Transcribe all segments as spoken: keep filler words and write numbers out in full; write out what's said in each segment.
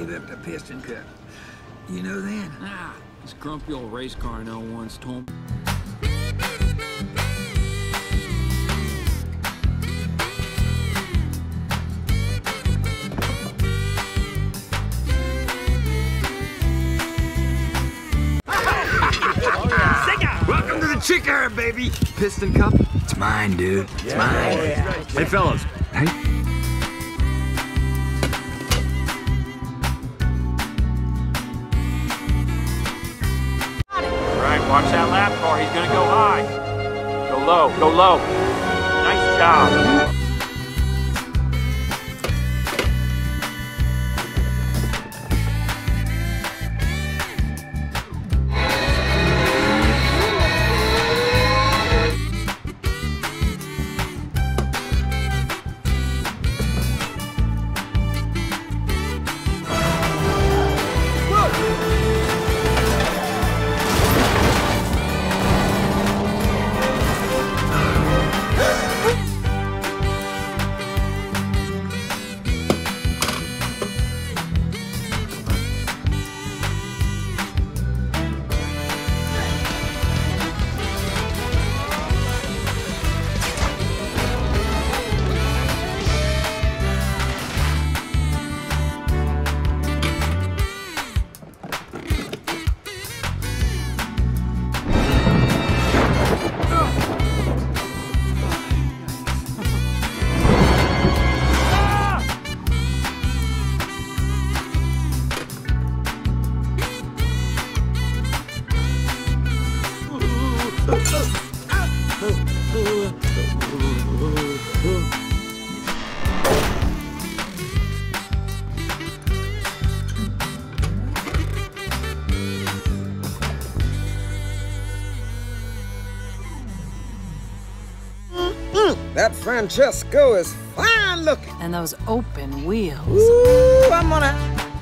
gave up the piston cup. You know then? Ah, this grumpy old race car I know once told me. Welcome to the chick herb, baby! Piston cup? It's mine, dude. It's yeah, mine. Yeah, yeah. Hey, fellas. Hey. Alright, watch that lap car. He's gonna go high. Go low, go low. Nice job. That Francesco is fine looking. And those open wheels. Ooh, I'm gonna...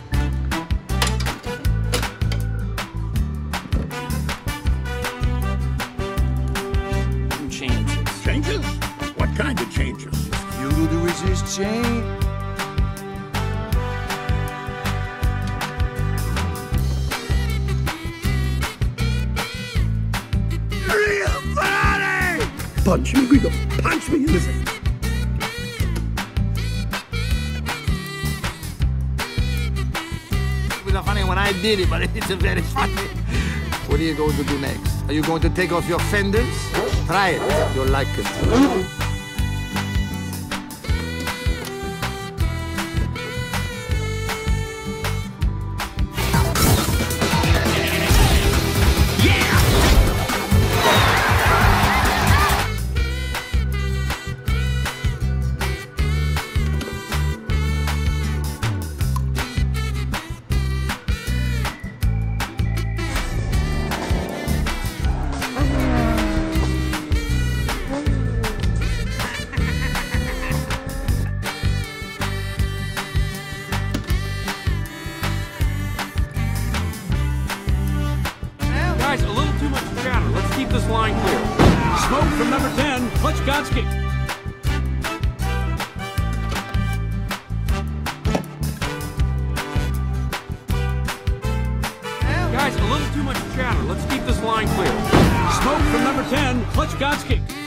Changes. Changes? What kind of changes? Fuel to resist change. Real body! Punch me, Guido. Punch me in the face. It was funny when I did it, but it's very funny. What are you going to do next? Are you going to take off your fenders? Try it. You'll like it. Guys, a little too much chatter. Let's keep this line clear. Smoke from number ten, Clutch Godsky. Guys, a little too much chatter. Let's keep this line clear. Smoke from number ten, Clutch Godsky.